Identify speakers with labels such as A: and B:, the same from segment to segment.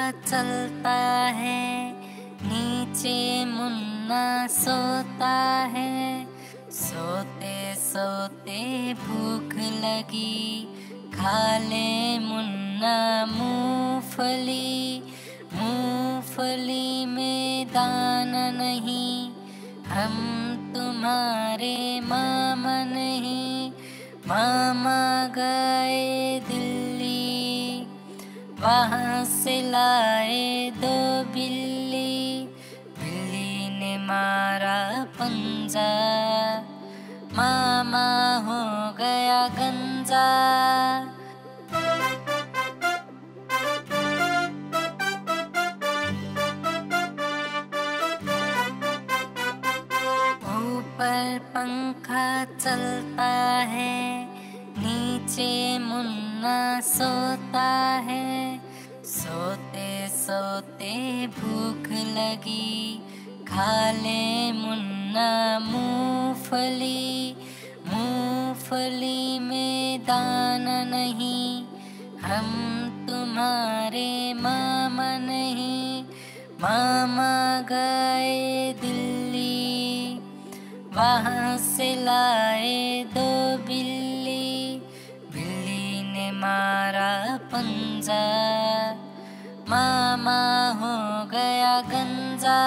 A: चलता है, नीचे मुन्ना सोता है। सोते सोते भूख लगी, खा ले मुन्ना मूंगफली। मूंगफली में दाना नहीं, हम तुम्हारे मामा नहीं। मामा गए दिल्ली, वहाँ से लाए 2 बिल्ली। बिल्ली ने मारा पंजा, मामा हो गया गंजा। ऊपर पंखा चलता है, नीचे मुन्ना सोता है। सोते सोते भूख लगी, खा ले मुन्ना मूंगफली। मूंगफली में दाना नहीं, हम तुम्हारे मामा नहीं। मामा गए दिल्ली, वहाँ से लाए 2 बिल्ली। बिल्ली ने मारा पंजा, मामा हो गया गंजा।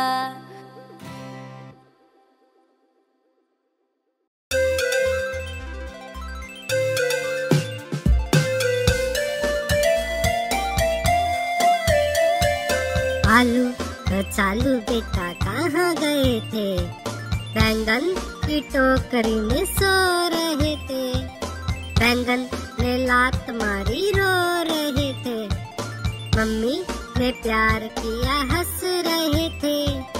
B: आलू कचालू बेटा कहाँ गए थे? बैंगन की टोकरी में सो रहे थे। बैंगन ने लात मारी, रो रहे थे। मम्मी ने प्यार किया, हंस रहे थे।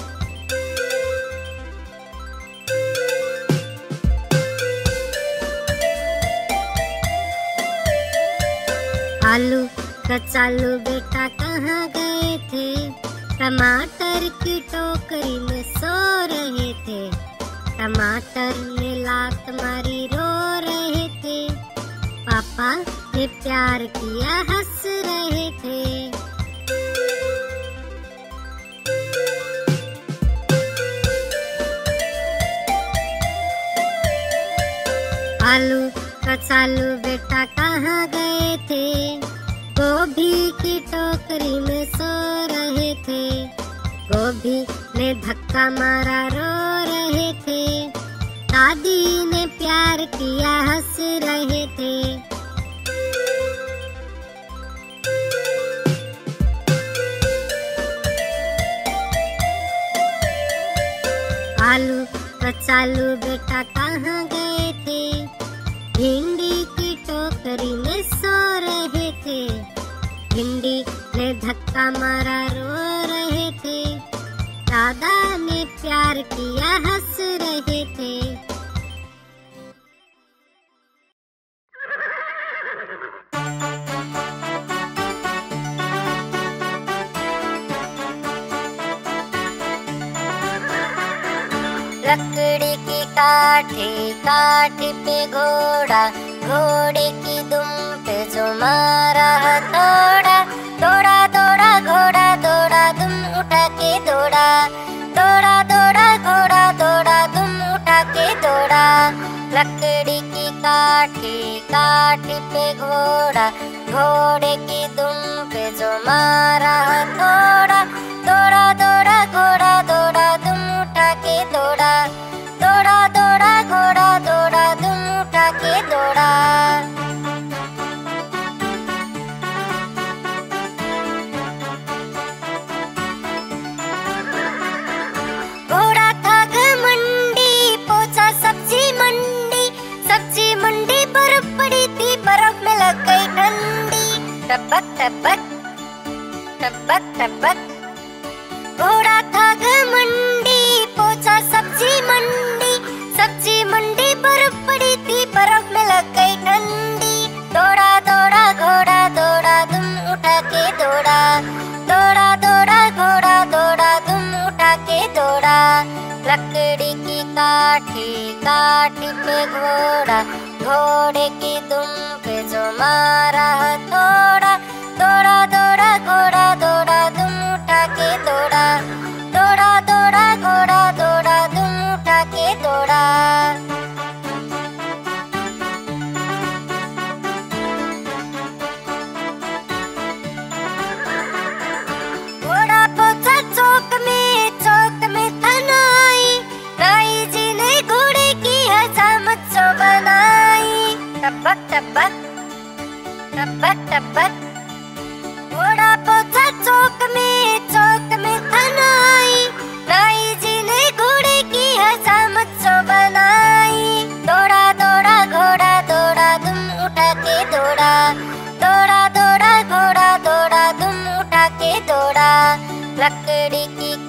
B: आलू कचालू बेटा कहाँ गए थे? टमाटर की टोकरी में सो रहे थे। टमाटर ने लात मारी, रो रहे थे। पापा ने प्यार किया, हंस रहे थे। आलू कचालू बेटा कहाँ गए थे? गोभी की टोकरी में सो रहे थे। गोभी ने धक्का मारा, रो रहे थे। दादी ने प्यार किया, हंस रहे थे। आलू कचालू बेटा कहाँ गए थे? भिंडी की टोकरी में सो रहे थे। भिंडी ने धक्का मारा, रो रहे थे। दादा ने प्यार किया, हंस रहे थे।
A: लकड़ी की काठी, काठी पे घोड़ा। घोड़े की दुम पे जो मारा हथौड़ा। दौड़ा दौड़ा घोड़ा दौड़ा, दुम उठा के दौड़ा। दौड़ा दौड़ा घोड़ा दौड़ा, दुम उठा के दौड़ा। लकड़ी की काठी, काठी पे घोड़ा। घोड़े की दुम पे जो मारा हथौड़ा। दौड़ा दौड़ा घोड़ा दौड़ा, दुम उठा के दौड़ा। दौड़ा दौड़ा घोड़ा दौड़ा, दुम उठा के दौड़ा। घोड़ा था घमंडी, पहुंचा सब्जी मंडी। सब्जी मंडी बर्फ पड़ी थी, बर्फ में लग गई ठंडी। टपक टपक टपक टपक। घोड़ा था घमंडी, पहुंचा सब्जी मंडी। सब्जी मंडी बर्फ पड़ी थी, बर्फ में लग गई ठंडी। दौड़ा दौड़ा घोड़ा दौड़ा, दुम उठा के दौड़ा। दौड़ा दौड़ा घोड़ा दौड़ा, दुम उठा के दौड़ा। लकड़ी की काठी, काठी पे घोड़ा। घोड़े की दुम पे जो मारा हथौड़ा। दौड़ा दौड़ा घोड़ा दौड़ा,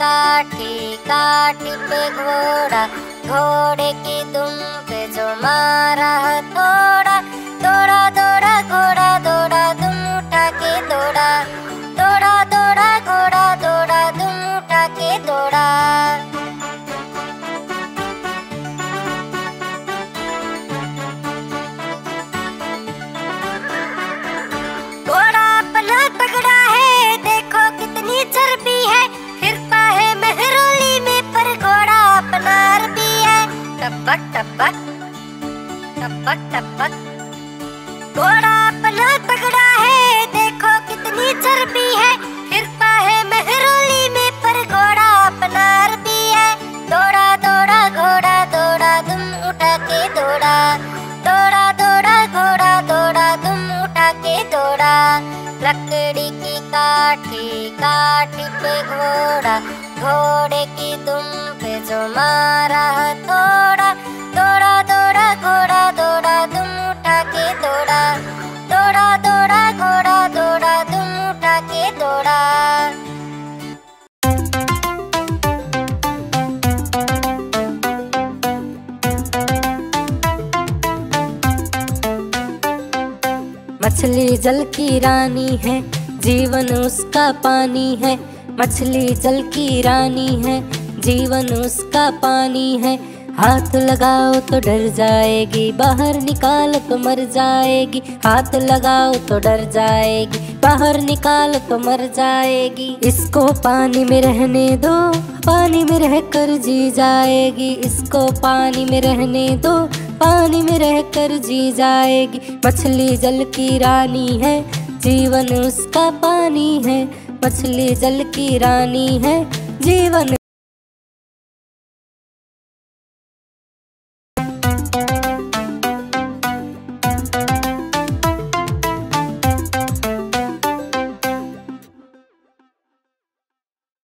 A: काठी, काठी पे घोड़ा, घोड़े की दुम पे जो मारा हथौड़ा, दौड़ा दौड़ा घोड़ा दौड़ा, दुम उठा के दौड़ा, दौड़ा दौड़ा घोड़ा दौड़ा, दुम उठा के दौड़ा। घोड़ा अपना तगड़ा है, देखो कितनी चर्बी है, फिरता है मेहरौली में, पर घोड़ा अपना अरबी है। टपक टपक टपक टपक। घोड़ा अपना तगड़ा है, देखो कितनी चर्बी है, फिरता है मेहरौली में, पर घोड़ा अपना अरबी है। दौड़ा दौड़ा घोड़ा दौड़ा, दुम उठा के दौड़ा, दौड़ा दौड़ा घोड़ा दौड़ा, दुम उठा के दौड़ा। लकड़ी की काठी, काठी पे घोड़ा, घोड़े की दुम पे जो मारा हथौड़ा, दौड़ा दौड़ा घोड़ा दौड़ा, दुम उठा के दौड़ा, दौड़ा दौड़ा घोड़ा दौड़ा, दुम उठा के दौड़ा।
C: मछली जल की रानी है, जीवन उसका पानी है। मछली जल की रानी है, जीवन उसका पानी है। हाथ लगाओ तो डर जाएगी, बाहर निकालो तो मर जाएगी। हाथ लगाओ तो डर जाएगी, बाहर निकालो तो मर जाएगी। इसको पानी में रहने दो, पानी में रहकर जी जाएगी। इसको पानी में रहने दो, पानी में रहकर जी जाएगी। मछली जल की रानी है, जीवन उसका पानी है। मछली जल की रानी है, जीवन